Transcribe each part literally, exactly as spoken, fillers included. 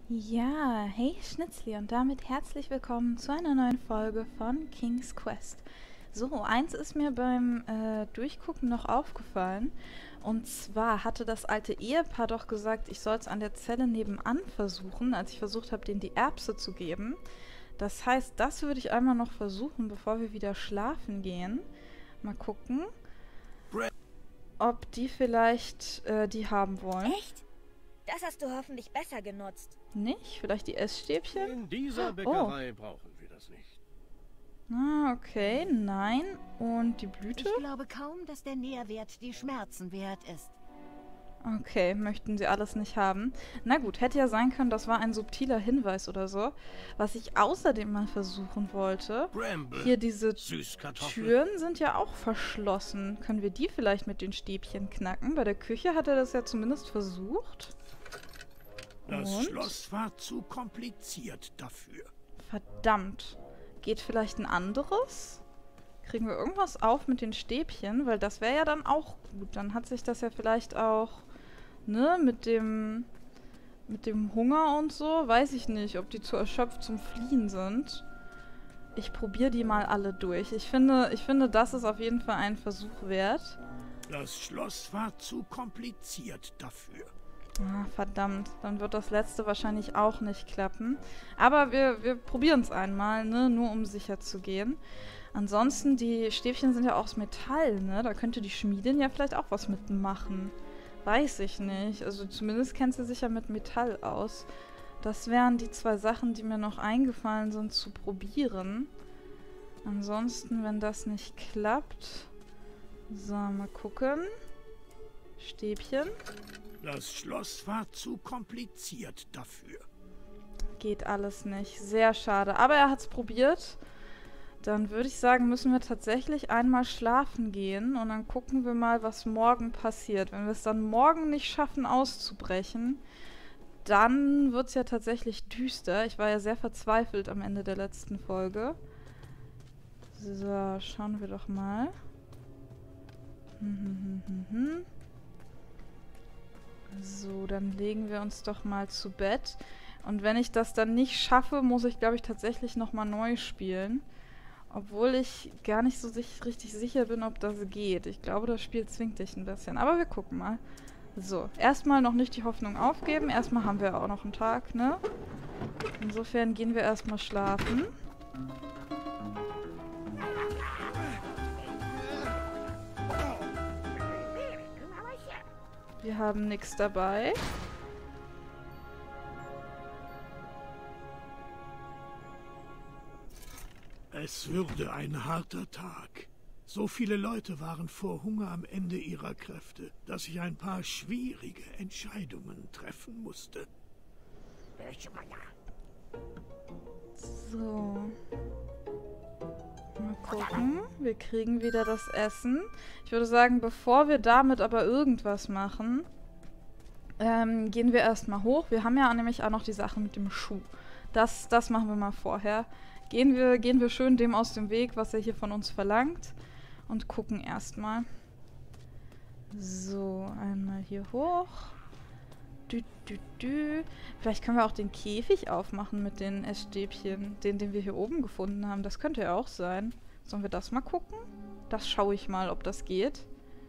Ja, hey Schnitzli und damit herzlich willkommen zu einer neuen Folge von King's Quest. So, eins ist mir beim äh, Durchgucken noch aufgefallen. Und zwar hatte das alte Ehepaar doch gesagt, ich soll es an der Zelle nebenan versuchen, als ich versucht habe, denen die Erbse zu geben. Das heißt, das würde ich einmal noch versuchen, bevor wir wieder schlafen gehen. Mal gucken, ob die vielleicht äh, die haben wollen. Echt? Das hast du hoffentlich besser genutzt. Nicht? Vielleicht die Essstäbchen? In dieser Bäckerei oh. brauchen wir das nicht. Ah, okay. Nein. Und die Blüte? Ich glaube kaum, dass der Nährwert die Schmerzen wert ist. Okay, möchten sie alles nicht haben. Na gut, hätte ja sein können, das war ein subtiler Hinweis oder so. Was ich außerdem mal versuchen wollte, Bramble, hier diese Süßkartoffel. Türen sind ja auch verschlossen. Können wir die vielleicht mit den Stäbchen knacken? Bei der Küche hat er das ja zumindest versucht. Das Und? Schloss war zu kompliziert dafür. Verdammt. Geht vielleicht ein anderes? Kriegen wir irgendwas auf mit den Stäbchen? Weil das wäre ja dann auch gut. Dann hat sich das ja vielleicht auch, ne, mit dem, mit dem Hunger und so. Weiß ich nicht, ob die zu erschöpft zum Fliehen sind. Ich probiere die mal alle durch. Ich finde, ich finde, das ist auf jeden Fall ein Versuch wert. Das Schloss war zu kompliziert dafür. Ah, verdammt. Dann wird das letzte wahrscheinlich auch nicht klappen. Aber wir, wir probieren es einmal, ne? Nur um sicher zu gehen. Ansonsten, die Stäbchen sind ja auch aus Metall, ne? Da könnte die Schmiedin ja vielleicht auch was mitmachen. Weiß ich nicht. Also zumindest kennt sie sich ja mit Metall aus. Das wären die zwei Sachen, die mir noch eingefallen sind, zu probieren. Ansonsten, wenn das nicht klappt... So, mal gucken. Stäbchen. Das Schloss war zu kompliziert dafür. Geht alles nicht. Sehr schade. Aber er hat es probiert. Dann würde ich sagen, müssen wir tatsächlich einmal schlafen gehen. Und dann gucken wir mal, was morgen passiert. Wenn wir es dann morgen nicht schaffen, auszubrechen, dann wird es ja tatsächlich düster. Ich war ja sehr verzweifelt am Ende der letzten Folge. So, schauen wir doch mal. Hm, hm, hm, hm, hm. So, dann legen wir uns doch mal zu Bett. Und wenn ich das dann nicht schaffe, muss ich, glaube ich, tatsächlich nochmal neu spielen. Obwohl ich gar nicht so sich richtig sicher bin, ob das geht. Ich glaube, das Spiel zwingt dich ein bisschen. Aber wir gucken mal. So, erstmal noch nicht die Hoffnung aufgeben. Erstmal haben wir auch noch einen Tag, ne? Insofern gehen wir erstmal schlafen. Wir haben nichts dabei. Es würde ein harter Tag. So viele Leute waren vor Hunger am Ende ihrer Kräfte, dass ich ein paar schwierige Entscheidungen treffen musste. So. Mal gucken. Wir kriegen wieder das Essen. Ich würde sagen, bevor wir damit aber irgendwas machen, ähm, gehen wir erstmal hoch. Wir haben ja nämlich auch noch die Sache mit dem Schuh. Das, das machen wir mal vorher. Gehen wir, gehen wir schön dem aus dem Weg, was er hier von uns verlangt. Und gucken erstmal. So, einmal hier hoch. Dü, dü, dü. Vielleicht können wir auch den Käfig aufmachen mit den Essstäbchen. Den, den wir hier oben gefunden haben. Das könnte ja auch sein. Sollen wir das mal gucken? Das schaue ich mal, ob das geht.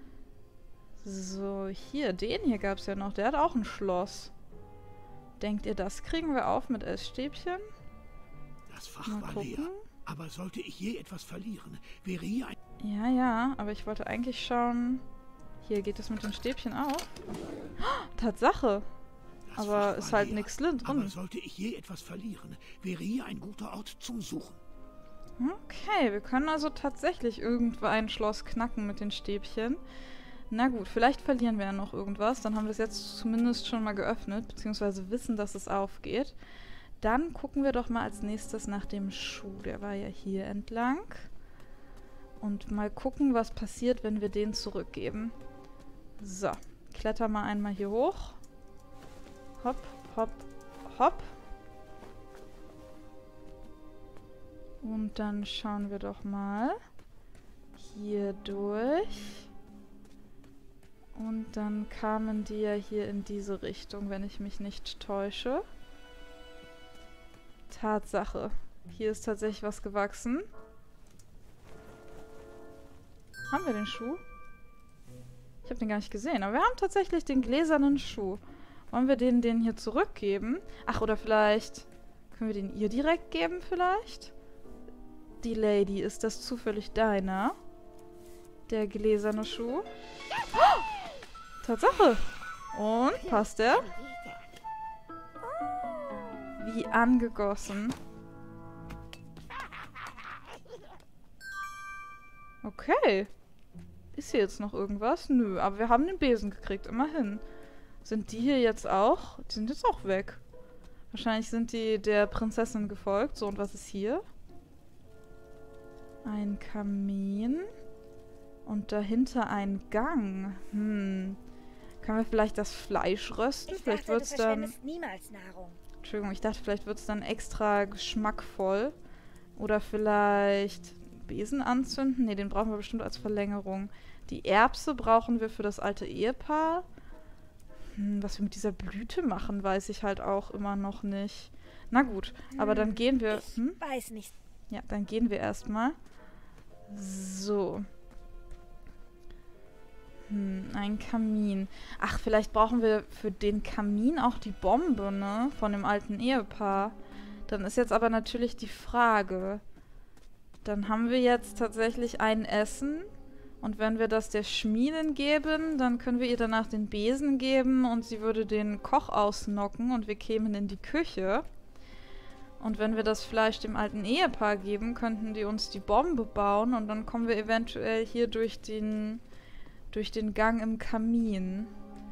So, hier, den hier gab es ja noch. Der hat auch ein Schloss. Denkt ihr, das kriegen wir auf mit Essstäbchen? Das Fach Mal war gucken. leer. Aber sollte ich je etwas verlieren, wäre hier ein... Ja, ja, aber ich wollte eigentlich schauen... Hier, geht es mit den Stäbchen auf? Oh, Tatsache! Das Aber Fach ist war halt leer. nichts drin. Aber sollte ich je etwas verlieren, wäre hier ein guter Ort zum Suchen. Okay, wir können also tatsächlich irgendwo ein Schloss knacken mit den Stäbchen. Na gut, vielleicht verlieren wir ja noch irgendwas. Dann haben wir es jetzt zumindest schon mal geöffnet, beziehungsweise wissen, dass es aufgeht. Dann gucken wir doch mal als nächstes nach dem Schuh. Der war ja hier entlang. Und mal gucken, was passiert, wenn wir den zurückgeben. So, kletter mal einmal hier hoch. Hopp, hopp, hopp. Und dann schauen wir doch mal hier durch. Und dann kamen die ja hier in diese Richtung, wenn ich mich nicht täusche. Tatsache. Hier ist tatsächlich was gewachsen. Haben wir den Schuh? Ich habe den gar nicht gesehen, aber wir haben tatsächlich den gläsernen Schuh. Wollen wir den, den hier zurückgeben? Ach, oder vielleicht können wir den ihr direkt geben vielleicht? Die Lady, ist das zufällig deiner? Der gläserne Schuh? Oh! Tatsache! Und, passt der? Wie angegossen. Okay. Ist hier jetzt noch irgendwas? Nö, aber wir haben den Besen gekriegt, immerhin. Sind die hier jetzt auch? Die sind jetzt auch weg. Wahrscheinlich sind die der Prinzessin gefolgt. So, und was ist hier? Ein Kamin. Und dahinter ein Gang. Hm. Können wir vielleicht das Fleisch rösten? Ich Vielleicht dachte, wird's du dann... verschwendest niemals Nahrung. Entschuldigung, ich dachte, vielleicht wird es dann extra geschmackvoll. Oder vielleicht Besen anzünden. Ne, den brauchen wir bestimmt als Verlängerung. Die Erbse brauchen wir für das alte Ehepaar. Hm, was wir mit dieser Blüte machen, weiß ich halt auch immer noch nicht. Na gut, aber dann gehen wir... Ich Hm? weiß nicht. Ja, dann gehen wir erstmal. So. Hm, ein Kamin. Ach, vielleicht brauchen wir für den Kamin auch die Bombe, ne? Von dem alten Ehepaar. Dann ist jetzt aber natürlich die Frage. Dann haben wir jetzt tatsächlich ein Essen. Und wenn wir das der Schmiedin geben, dann können wir ihr danach den Besen geben und sie würde den Koch ausnocken und wir kämen in die Küche. Und wenn wir das Fleisch dem alten Ehepaar geben, könnten die uns die Bombe bauen und dann kommen wir eventuell hier durch den, durch den Gang im Kamin.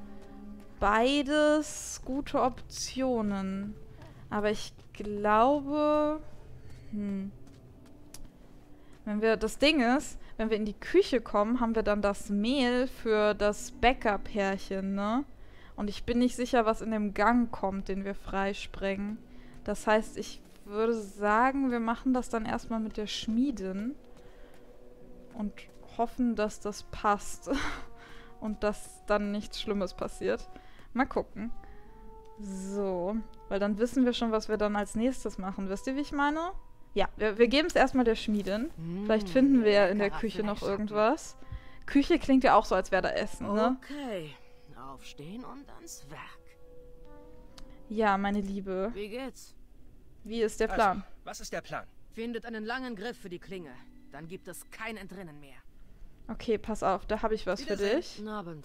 Beides gute Optionen. Aber ich glaube... Hm. Wenn wir... Das Ding ist, wenn wir in die Küche kommen, haben wir dann das Mehl für das Bäckerpärchen, ne? Und ich bin nicht sicher, was in dem Gang kommt, den wir freisprengen. Das heißt, ich würde sagen, wir machen das dann erstmal mit der Schmiedin und hoffen, dass das passt und dass dann nichts Schlimmes passiert. Mal gucken. So, weil dann wissen wir schon, was wir dann als nächstes machen. Wisst ihr, wie ich meine? Ja, wir, wir geben es erstmal der Schmiedin. Mm, Vielleicht finden wir ja in der leckerer Küche noch Fleischhappen. irgendwas. Küche klingt ja auch so, als wäre da Essen, ne? Okay, aufstehen und ans Werk. Ja, meine Liebe. Wie geht's? Wie ist der Plan? Also, was ist der Plan? Findet einen langen Griff für die Klinge. Dann gibt es kein Entrinnen mehr. Okay, pass auf, da habe ich was für Wiedersehen. dich. Guten Abend.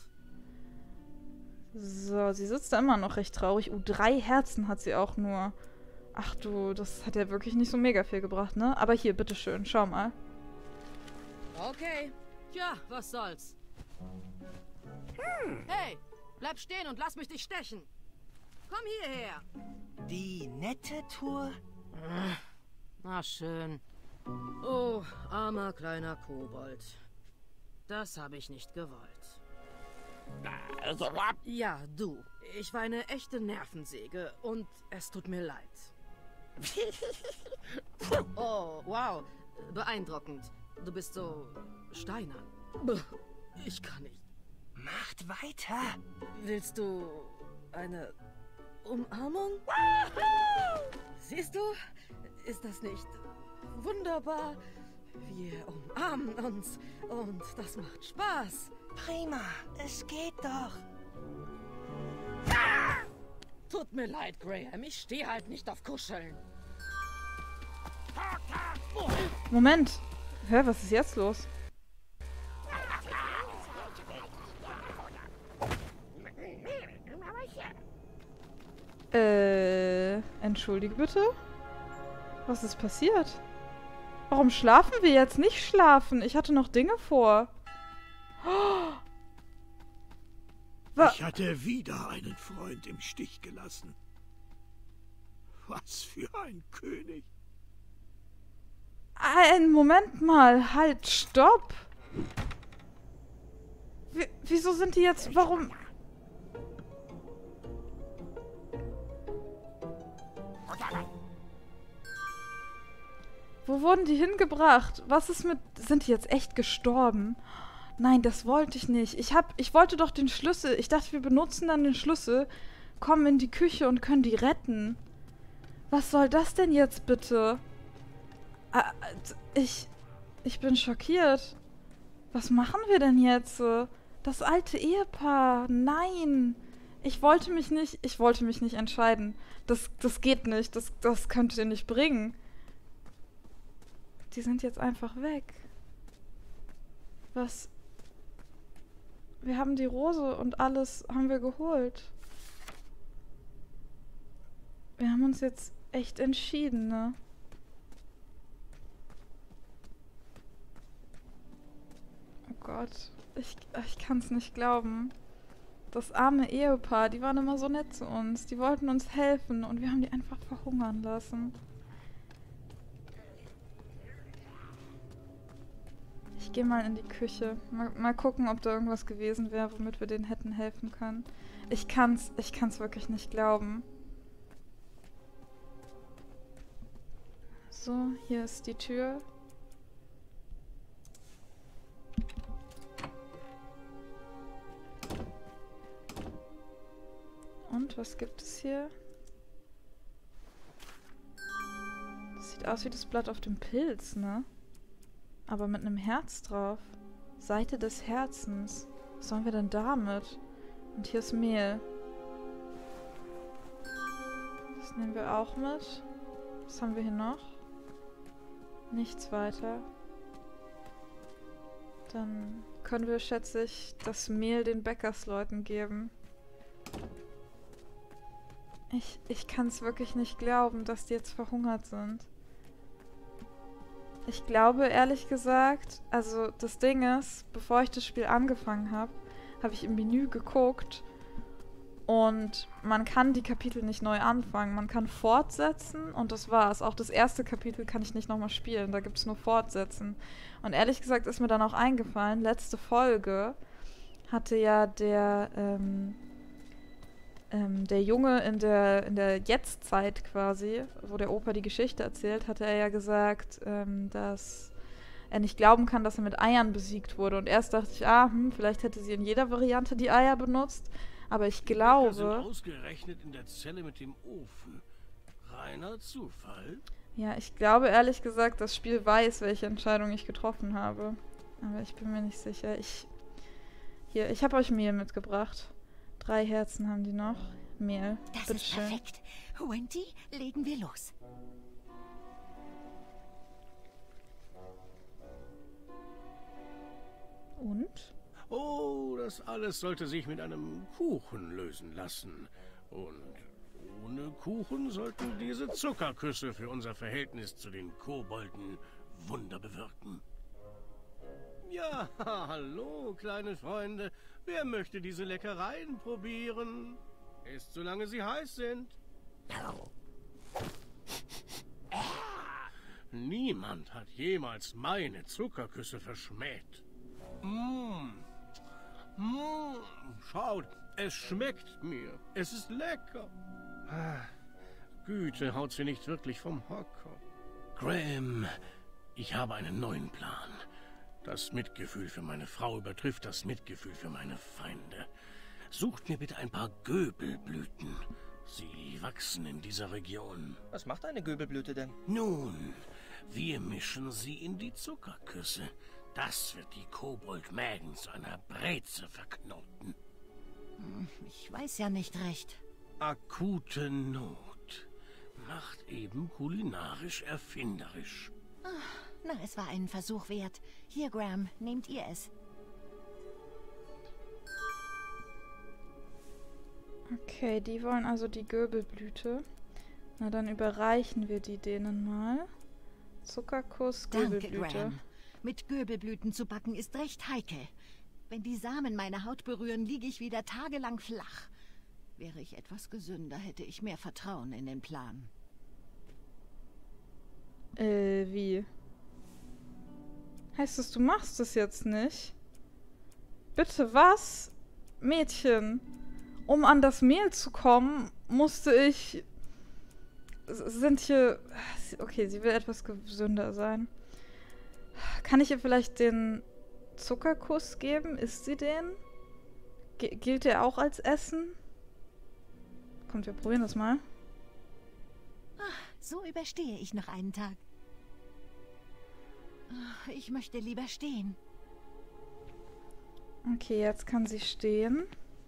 So, sie sitzt da immer noch recht traurig. Uh, drei Herzen hat sie auch nur. Ach du, das hat ja wirklich nicht so mega viel gebracht, ne? Aber hier, bitteschön, schau mal. Okay. Tja, was soll's. Hey, bleib stehen und lass mich dich stechen. Komm hierher. Die nette Tour? Na schön. Oh, armer kleiner Kobold. Das habe ich nicht gewollt. Ja, du. Ich war eine echte Nervensäge und es tut mir leid. Oh, wow. Beeindruckend. Du bist so steinern. Ich kann nicht. Macht weiter. Willst du eine Umarmung? Siehst du? Ist das nicht wunderbar? Wir umarmen uns und das macht Spaß. Prima, es geht doch. Tut mir leid, Graham. Ich stehe halt nicht auf Kuscheln. Moment. Hä, was ist jetzt los? Äh, entschuldige bitte? Was ist passiert? Warum schlafen wir jetzt nicht schlafen? Ich hatte noch Dinge vor. Oh. Wa- Ich hatte wieder einen Freund im Stich gelassen. Was für ein König. Ein Moment mal. Halt, stopp. W- wieso sind die jetzt... Warum... Wo wurden die hingebracht? Was ist mit... Sind die jetzt echt gestorben? Nein, das wollte ich nicht. Ich hab... Ich wollte doch den Schlüssel. Ich dachte, wir benutzen dann den Schlüssel, kommen in die Küche und können die retten. Was soll das denn jetzt bitte? Ah, ich... Ich bin schockiert. Was machen wir denn jetzt? Das alte Ehepaar. Nein. Ich wollte mich nicht... Ich wollte mich nicht entscheiden. Das, das geht nicht. Das, das könnt ihr nicht bringen. Die sind jetzt einfach weg. Was... Wir haben die Rose und alles haben wir geholt. Wir haben uns jetzt echt entschieden, ne? Oh Gott. Ich, ich kann's nicht glauben. Das arme Ehepaar, die waren immer so nett zu uns. Die wollten uns helfen und wir haben die einfach verhungern lassen. Ich gehe mal in die Küche. Mal, mal gucken, ob da irgendwas gewesen wäre, womit wir denen hätten helfen können. Ich kann's, ich kann's wirklich nicht glauben. So, hier ist die Tür. Und was gibt es hier? Das sieht aus wie das Blatt auf dem Pilz, ne? Aber mit einem Herz drauf. Seite des Herzens. Was sollen wir denn damit? Und hier ist Mehl. Das nehmen wir auch mit. Was haben wir hier noch? Nichts weiter. Dann können wir, schätze ich, das Mehl den Bäckersleuten geben. Ich, ich kann es wirklich nicht glauben, dass die jetzt verhungert sind. Ich glaube, ehrlich gesagt, also das Ding ist, bevor ich das Spiel angefangen habe, habe ich im Menü geguckt und man kann die Kapitel nicht neu anfangen. Man kann fortsetzen und das war's. Auch das erste Kapitel kann ich nicht nochmal spielen, da gibt es nur fortsetzen. Und ehrlich gesagt ist mir dann auch eingefallen, letzte Folge hatte ja der, ähm, ähm, der Junge in der, in der Jetztzeit quasi, wo der Opa die Geschichte erzählt, hatte er ja gesagt, ähm, dass er nicht glauben kann, dass er mit Eiern besiegt wurde. Und erst dachte ich, ah, hm, vielleicht hätte sie in jeder Variante die Eier benutzt. Aber ich glaube... Die sind ausgerechnet in der Zelle mit dem Ofen. Reiner Zufall? Ja, ich glaube ehrlich gesagt, das Spiel weiß, welche Entscheidung ich getroffen habe. Aber ich bin mir nicht sicher. Ich... Hier, ich habe euch Mehl mitgebracht. Drei Herzen haben die noch. Mehl. Das Bitte ist schön. perfekt. Wendy, legen wir los. Und? Oh, das alles sollte sich mit einem Kuchen lösen lassen. Und ohne Kuchen sollten diese Zuckerküsse für unser Verhältnis zu den Kobolden Wunder bewirken. Ja, hallo, kleine Freunde. Wer möchte diese Leckereien probieren? Esst, solange sie heiß sind. Niemand hat jemals meine Zuckerküsse verschmäht. Mmh. Mmh. Schaut, es schmeckt mir. Es ist lecker. Ah, Güte, haut sie nicht wirklich vom Hocker. Graham, ich habe einen neuen Plan. Das Mitgefühl für meine Frau übertrifft das Mitgefühl für meine Feinde. Sucht mir bitte ein paar Göbelblüten. Sie wachsen in dieser Region. Was macht eine Göbelblüte denn? Nun, wir mischen sie in die Zuckerküsse. Das wird die Koboldmägen zu einer Breze verknoten. Ich weiß ja nicht recht. Akute Not macht eben kulinarisch erfinderisch. Na, es war einen Versuch wert. Hier, Graham, nehmt ihr es. Okay, die wollen also die Göbelblüte. Na, dann überreichen wir die denen mal. Zuckerkuss, Göbelblüte. Danke, Graham. Mit Göbelblüten zu backen ist recht heikel. Wenn die Samen meine Haut berühren, liege ich wieder tagelang flach. Wäre ich etwas gesünder, hätte ich mehr Vertrauen in den Plan. Äh, wie? Heißt das, du machst es jetzt nicht? Bitte, was? Mädchen, um an das Mehl zu kommen, musste ich... Sind hier... Okay, sie will etwas gesünder sein. Kann ich ihr vielleicht den Zuckerkuss geben? Isst sie den? G- gilt der auch als Essen? Kommt, wir probieren das mal. Ach, So überstehe ich noch einen Tag. Ich möchte lieber stehen. Okay, jetzt kann sie stehen.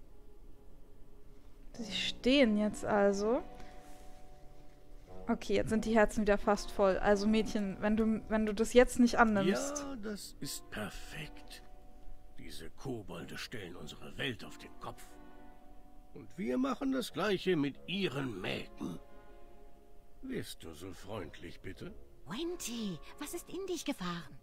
Sie stehen jetzt also. Okay, jetzt sind die Herzen wieder fast voll. Also Mädchen, wenn du, wenn du das jetzt nicht annimmst. Ja, das ist perfekt. Diese Kobolde stellen unsere Welt auf den Kopf. Und wir machen das Gleiche mit ihren Mägen. Wärst du so freundlich, bitte? Wendy, was ist in dich gefahren?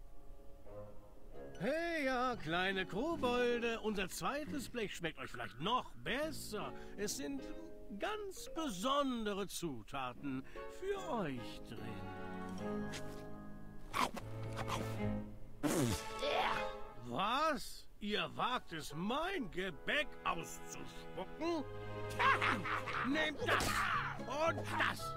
Hey, ja, kleine Kobolde. Unser zweites Blech schmeckt euch vielleicht noch besser. Es sind ganz besondere Zutaten für euch drin. Was? Ihr wagt es, mein Gebäck auszuspucken? Nehmt das und das.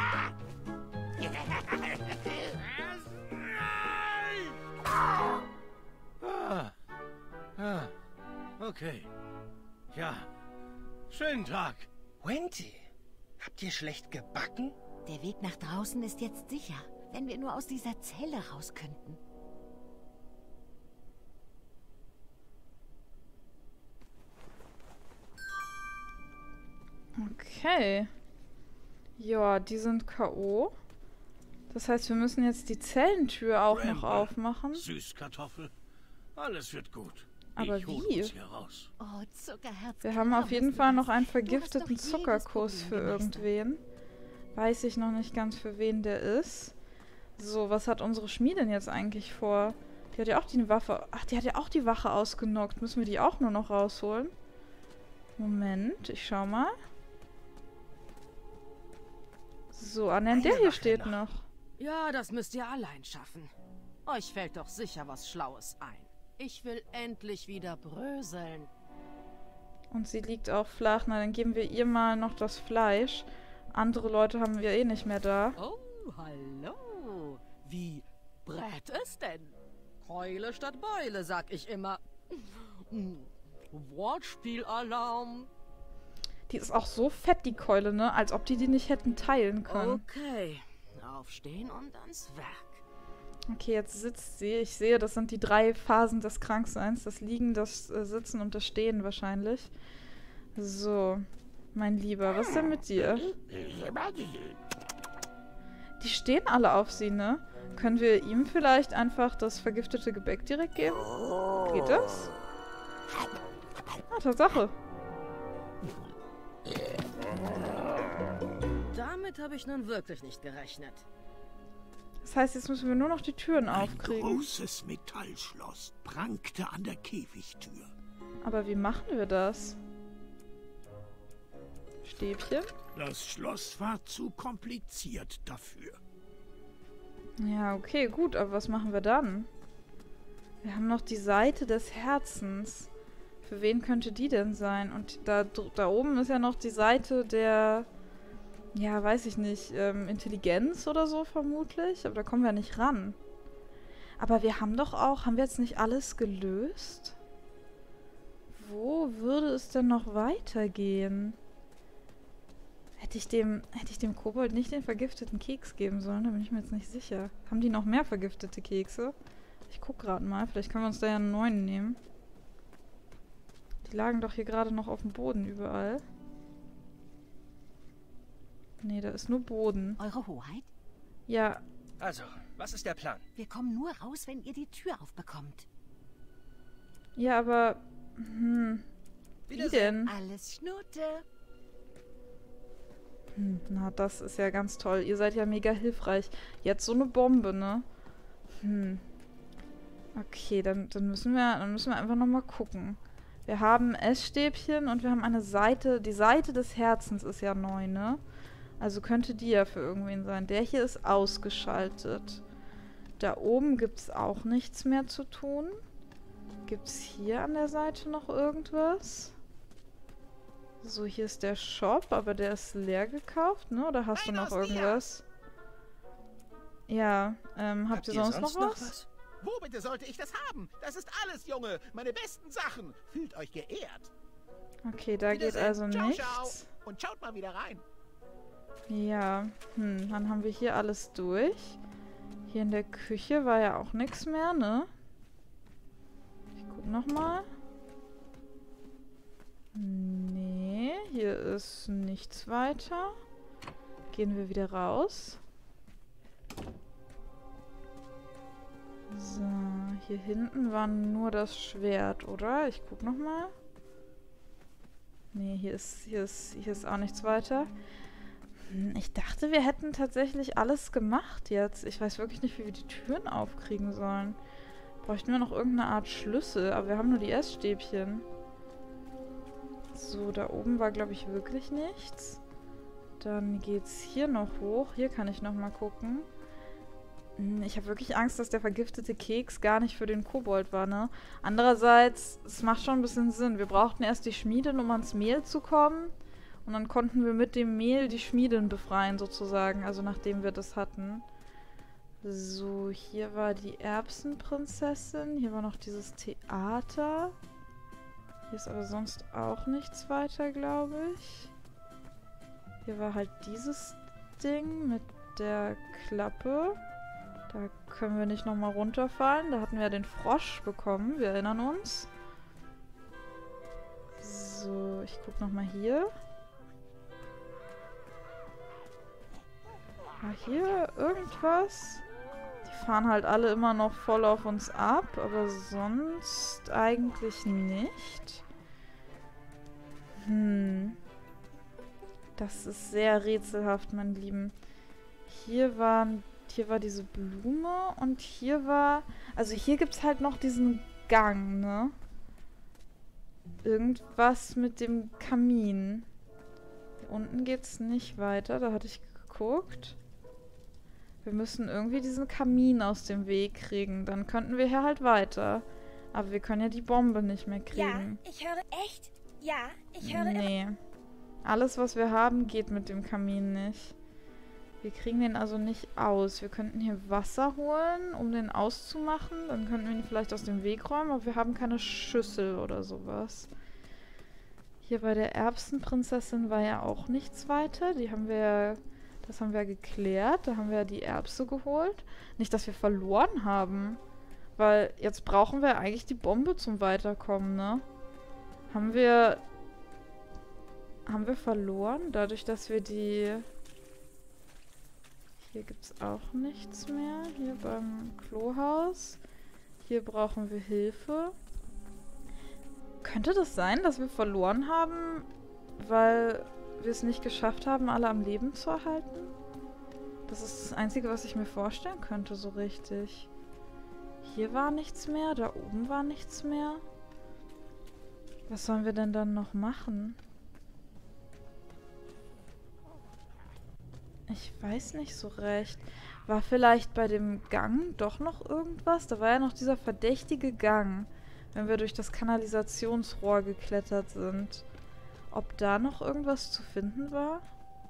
Ah, ah, okay. Ja, schönen Tag. Wendy, habt ihr schlecht gebacken? Der Weg nach draußen ist jetzt sicher, wenn wir nur aus dieser Zelle raus könnten. Okay. Ja, die sind K O Das heißt, wir müssen jetzt die Zellentür auch noch Bramble, aufmachen. Süßkartoffel. Alles wird gut. Aber ich hol wie? uns hier raus. Oh, Zuckerherz. Wir haben auf jeden Fall noch einen vergifteten jedes Zuckerkuss für Problem gemeistert. irgendwen. Weiß ich noch nicht ganz, für wen der ist. So, was hat unsere Schmiedin jetzt eigentlich vor? Die hat ja auch die Waffe... Ach, die hat ja auch die Wache ausgenockt. Müssen wir die auch nur noch rausholen? Moment, ich schau mal. So, an der Eine hier Wache steht noch. noch. Ja, das müsst ihr allein schaffen. Euch fällt doch sicher was Schlaues ein. Ich will endlich wieder bröseln. Und sie liegt auch flach. Na, dann geben wir ihr mal noch das Fleisch. Andere Leute haben wir eh nicht mehr da. Oh, hallo. Wie brät es denn? Keule statt Beule, sag ich immer. Hm, Wortspielalarm. Die ist auch so fett, die Keule, ne? Als ob die die nicht hätten teilen können. Okay, aufstehen und ans Werk. Okay, jetzt sitzt sie. Ich sehe, das sind die drei Phasen des Krankseins. Das Liegen, das äh, Sitzen und das Stehen wahrscheinlich. So, mein Lieber, was ist denn mit dir? Die stehen alle auf sie, ne? Können wir ihm vielleicht einfach das vergiftete Gebäck direkt geben? Geht das? Ah, Tatsache. Damit habe ich nun wirklich nicht gerechnet. Das heißt, jetzt müssen wir nur noch die Türen Ein aufkriegen. großes Metallschloss prangte an der Käfigtür. Aber wie machen wir das? Stäbchen? Das Schloss war zu kompliziert dafür. Ja, okay, gut, aber was machen wir dann? Wir haben noch die Seite des Herzens. Für wen könnte die denn sein? Und da, da oben ist ja noch die Seite der, ja, weiß ich nicht, ähm, Intelligenz oder so vermutlich. Aber da kommen wir nicht ran. Aber wir haben doch auch, haben wir jetzt nicht alles gelöst? Wo würde es denn noch weitergehen? Hätte ich dem, hätte ich dem Kobold nicht den vergifteten Keks geben sollen? Da bin ich mir jetzt nicht sicher. Haben die noch mehr vergiftete Kekse? Ich guck gerade mal. Vielleicht können wir uns da ja einen neuen nehmen. Die lagen doch hier gerade noch auf dem Boden überall. Nee, da ist nur Boden. Eure Hoheit? Ja, Also, was ist der Plan? Wir kommen nur raus, wenn ihr die Tür aufbekommt. ja, aber... Hm, wie Wiedersehen. denn? Alles Schnute. Hm, na, das ist ja ganz toll. Ihr seid ja mega hilfreich. Jetzt so eine Bombe, ne? Hm. Okay, dann, dann müssen wir, dann müssen wir einfach nochmal gucken. Wir haben Essstäbchen und wir haben eine Seite. Die Seite des Herzens ist ja neu, ne? Also könnte die ja für irgendwen sein. Der hier ist ausgeschaltet. Da oben gibt es auch nichts mehr zu tun. Gibt es hier an der Seite noch irgendwas? So, hier ist der Shop, aber der ist leer gekauft, ne? Oder hast du noch irgendwas? Ja, ähm, habt ihr sonst noch was? Wo bitte sollte ich das haben? Das ist alles, Junge. Meine besten Sachen. Fühlt euch geehrt. Okay, da geht Wiedersehen. also Ciao, nichts. ciao. Und schaut mal wieder rein. Ja, hm, dann haben wir hier alles durch. Hier in der Küche war ja auch nichts mehr, ne? Ich guck nochmal. Nee, hier ist nichts weiter. Gehen wir wieder raus. So, hier hinten war nur das Schwert, oder? Ich guck nochmal. Nee, hier ist, hier ist, hier ist auch nichts weiter. Hm, ich dachte, wir hätten tatsächlich alles gemacht jetzt. Ich weiß wirklich nicht, wie wir die Türen aufkriegen sollen. Bräuchten wir noch irgendeine Art Schlüssel, aber wir haben nur die Essstäbchen. So, da oben war, glaube ich, wirklich nichts. Dann geht's hier noch hoch. Hier kann ich noch mal gucken. Ich habe wirklich Angst, dass der vergiftete Keks gar nicht für den Kobold war, ne? Andererseits, es macht schon ein bisschen Sinn. Wir brauchten erst die Schmiedin, um ans Mehl zu kommen. Und dann konnten wir mit dem Mehl die Schmiedin befreien, sozusagen. Also nachdem wir das hatten. So, hier war die Erbsenprinzessin. Hier war noch dieses Theater. Hier ist aber sonst auch nichts weiter, glaube ich. Hier war halt dieses Ding mit der Klappe. Da können wir nicht nochmal runterfallen. Da hatten wir ja den Frosch bekommen. Wir erinnern uns. So, ich gucke nochmal hier. War hier irgendwas? Die fahren halt alle immer noch voll auf uns ab, aber sonst eigentlich nicht. Hm. Das ist sehr rätselhaft, mein Lieben. Hier waren, hier war diese Blume und hier war... Also hier gibt es halt noch diesen Gang, ne? Irgendwas mit dem Kamin. Hier unten geht es nicht weiter, da hatte ich geguckt. Wir müssen irgendwie diesen Kamin aus dem Weg kriegen. Dann könnten wir hier halt weiter. Aber wir können ja die Bombe nicht mehr kriegen. Ja, ich höre echt. Ja, ich höre Nee. Alles, was wir haben, geht mit dem Kamin nicht. Wir kriegen den also nicht aus. Wir könnten hier Wasser holen, um den auszumachen. Dann könnten wir ihn vielleicht aus dem Weg räumen, aber wir haben keine Schüssel oder sowas. Hier bei der Erbsenprinzessin war ja auch nichts weiter. Die haben wir ja... Das haben wir geklärt. Da haben wir die Erbse geholt. Nicht, dass wir verloren haben. Weil jetzt brauchen wir eigentlich die Bombe zum Weiterkommen, ne? Haben wir... Haben wir verloren? Dadurch, dass wir die... Hier gibt es auch nichts mehr. Hier beim Klohaus. Hier brauchen wir Hilfe. Könnte das sein, dass wir verloren haben, weil... wir es nicht geschafft haben, alle am Leben zu erhalten? Das ist das Einzige, was ich mir vorstellen könnte, so richtig. Hier war nichts mehr, da oben war nichts mehr. Was sollen wir denn dann noch machen? Ich weiß nicht so recht. War vielleicht bei dem Gang doch noch irgendwas? Da war ja noch dieser verdächtige Gang, wenn wir durch das Kanalisationsrohr geklettert sind. Ob da noch irgendwas zu finden war?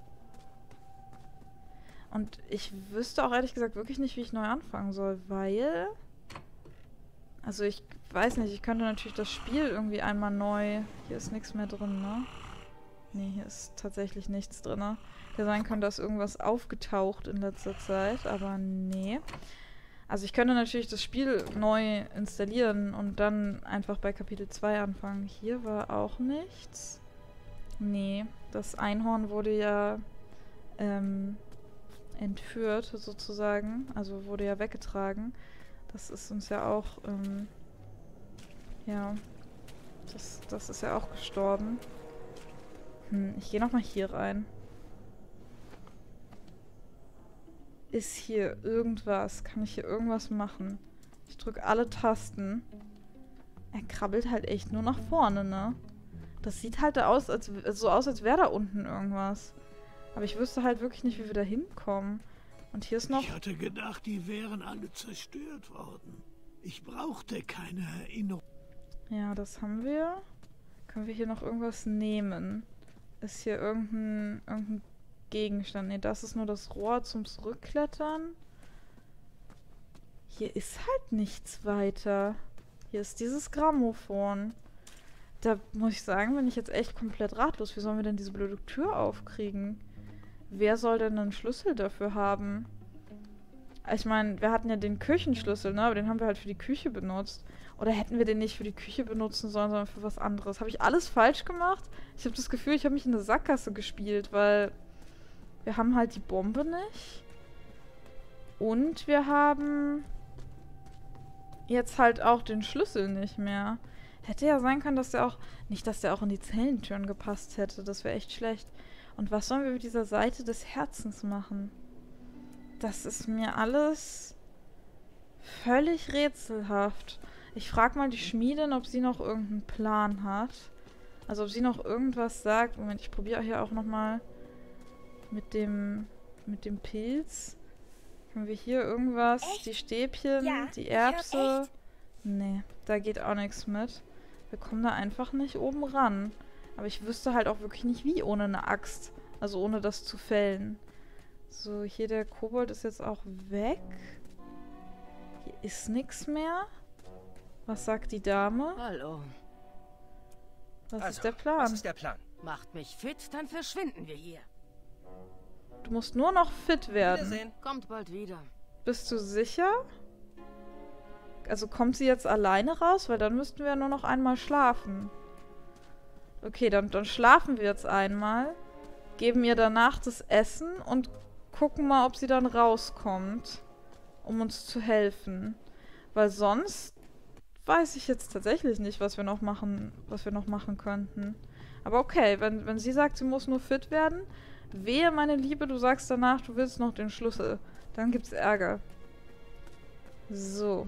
Und ich wüsste auch ehrlich gesagt wirklich nicht, wie ich neu anfangen soll, weil... Also ich weiß nicht, ich könnte natürlich das Spiel irgendwie einmal neu... Hier ist nichts mehr drin, ne? Nee, hier ist tatsächlich nichts drin. Ne? Hätte sein können, dass irgendwas aufgetaucht in letzter Zeit, aber nee. Also ich könnte natürlich das Spiel neu installieren und dann einfach bei Kapitel zwei anfangen. Hier war auch nichts. Nee, das Einhorn wurde ja ähm, entführt, sozusagen. Also wurde ja weggetragen. Das ist uns ja auch, ähm, ja, das, das ist ja auch gestorben. Hm, ich gehe nochmal hier rein. Ist hier irgendwas? Kann ich hier irgendwas machen? Ich drücke alle Tasten. Er krabbelt halt echt nur nach vorne, ne? Das sieht halt aus, als, so aus, als wäre da unten irgendwas. Aber ich wüsste halt wirklich nicht, wie wir da hinkommen. Und hier ist noch... Ich hatte gedacht, die wären alle zerstört worden. Ich brauchte keine Erinnerung. Ja, das haben wir. Können wir hier noch irgendwas nehmen? Ist hier irgendein, irgendein Gegenstand? Ne, das ist nur das Rohr zum Zurückklettern. Hier ist halt nichts weiter. Hier ist dieses Grammophon. Da muss ich sagen, bin ich jetzt echt komplett ratlos. Wie sollen wir denn diese blöde Tür aufkriegen? wer soll denn einen Schlüssel dafür haben? Ich meine, wir hatten ja den Küchenschlüssel, ne? Aber den haben wir halt für die Küche benutzt. Oder hätten wir den nicht für die Küche benutzen sollen, sondern für was anderes? Habe ich alles falsch gemacht? Ich habe das Gefühl, ich habe mich in eine Sackgasse gespielt, weil wir haben halt die Bombe nicht. Und wir haben jetzt halt auch den Schlüssel nicht mehr. Hätte ja sein können, dass der auch... Nicht, dass der auch in die Zellentüren gepasst hätte. Das wäre echt schlecht. Und was sollen wir mit dieser Seite des Herzens machen? Das ist mir alles völlig rätselhaft. Ich frage mal die Schmiedin, ob sie noch irgendeinen Plan hat. Also ob sie noch irgendwas sagt. Moment, ich probiere hier auch nochmal mit dem, mit dem Pilz. Können wir hier irgendwas? Echt? Die Stäbchen, Ja, die ich hör Erbse. echt. Nee, da geht auch nichts mit. Wir kommen da einfach nicht oben ran. Aber ich wüsste halt auch wirklich nicht wie ohne eine Axt. Also ohne das zu fällen. So, hier der Kobold ist jetzt auch weg. Hier ist nichts mehr. Was sagt die Dame? Hallo. Was Also, ist der Plan? Was ist der Plan? Macht mich fit, dann verschwinden wir hier. Du musst nur noch fit werden. Wiedersehen. Kommt bald wieder. Bist du sicher? Also kommt sie jetzt alleine raus? Weil dann müssten wir ja nur noch einmal schlafen. Okay, dann, dann schlafen wir jetzt einmal. Geben ihr danach das Essen und gucken mal, ob sie dann rauskommt. Um uns zu helfen. Weil sonst weiß ich jetzt tatsächlich nicht, was wir noch machen, was wir noch machen könnten. Aber okay, wenn, wenn sie sagt, sie muss nur fit werden, wehe, meine Liebe, du sagst danach, du willst noch den Schlüssel. Dann gibt's Ärger. So.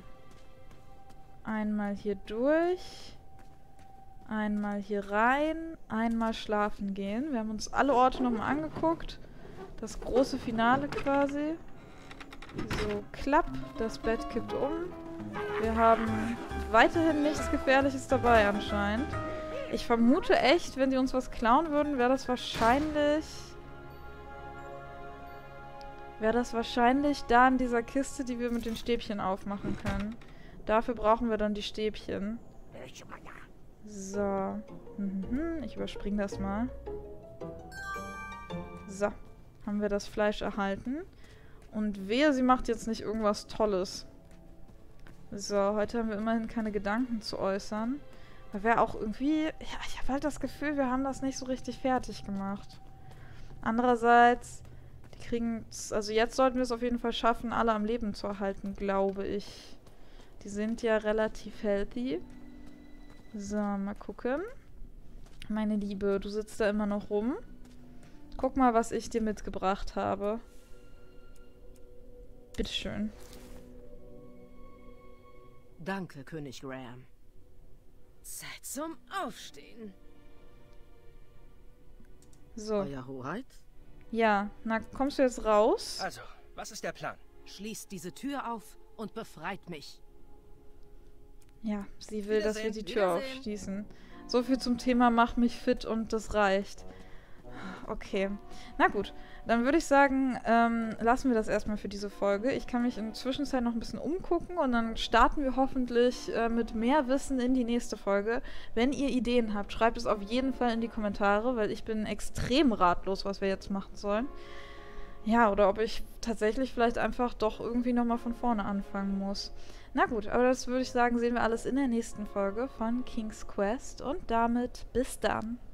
Einmal hier durch. Einmal hier rein. Einmal schlafen gehen. Wir haben uns alle Orte nochmal angeguckt. Das große Finale quasi. So, klapp. Das Bett kippt um. Wir haben weiterhin nichts Gefährliches dabei anscheinend. Ich vermute echt, wenn die uns was klauen würden, wäre das wahrscheinlich... Wäre das wahrscheinlich da in dieser Kiste, die wir mit den Stäbchen aufmachen können. Dafür brauchen wir dann die Stäbchen. So. Mhm, ich überspringe das mal. So. Haben wir das Fleisch erhalten. Und wehe, sie macht jetzt nicht irgendwas Tolles. So, heute haben wir immerhin keine Gedanken zu äußern. Weil wir auch irgendwie... Ja, ich habe halt das Gefühl, wir haben das nicht so richtig fertig gemacht. Andererseits... Die kriegen... Also jetzt sollten wir es auf jeden Fall schaffen, alle am Leben zu erhalten, glaube ich. Die sind ja relativ healthy. So, mal gucken. Meine Liebe, du sitzt da immer noch rum. Guck mal, was ich dir mitgebracht habe. Bitteschön. Danke, König Graham. Zeit zum Aufstehen. So. Euer Hoheit? Ja, na, kommst du jetzt raus? Also, was ist der Plan? Schließt diese Tür auf und befreit mich. Ja, sie will, dass wir die Wiedersehen, Tür Wiedersehen. aufschließen. So viel zum Thema mach mich fit und das reicht. Okay. Na gut, dann würde ich sagen, ähm, lassen wir das erstmal für diese Folge. Ich kann mich in der Zwischenzeit noch ein bisschen umgucken und dann starten wir hoffentlich äh, mit mehr Wissen in die nächste Folge. Wenn ihr Ideen habt, schreibt es auf jeden Fall in die Kommentare, weil ich bin extrem ratlos, was wir jetzt machen sollen. Ja, oder ob ich tatsächlich vielleicht einfach doch irgendwie nochmal von vorne anfangen muss. Na gut, aber das würde ich sagen, sehen wir alles in der nächsten Folge von King's Quest und damit bis dann.